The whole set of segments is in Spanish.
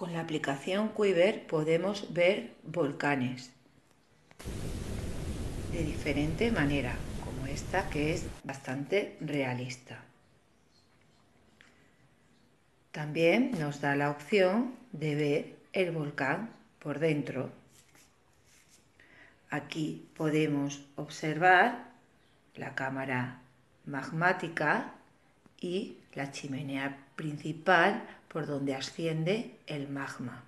Con la aplicación Quiver podemos ver volcanes de diferente manera, como esta que es bastante realista. También nos da la opción de ver el volcán por dentro. Aquí podemos observar la cámara magmática y la chimenea principal por donde asciende el magma.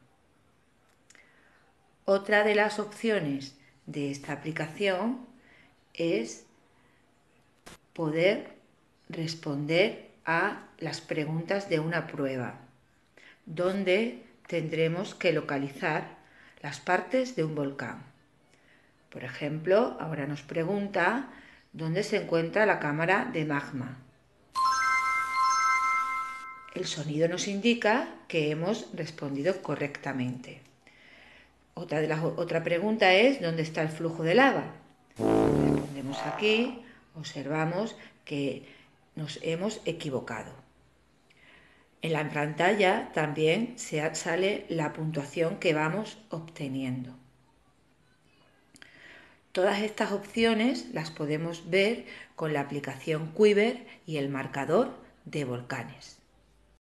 Otra de las opciones de esta aplicación es poder responder a las preguntas de una prueba, donde tendremos que localizar las partes de un volcán. Por ejemplo, ahora nos pregunta dónde se encuentra la cámara de magma. El sonido nos indica que hemos respondido correctamente. Otra pregunta es ¿dónde está el flujo de lava? Respondemos aquí, observamos que nos hemos equivocado. En la pantalla también sale la puntuación que vamos obteniendo. Todas estas opciones las podemos ver con la aplicación Quiver y el marcador de volcanes.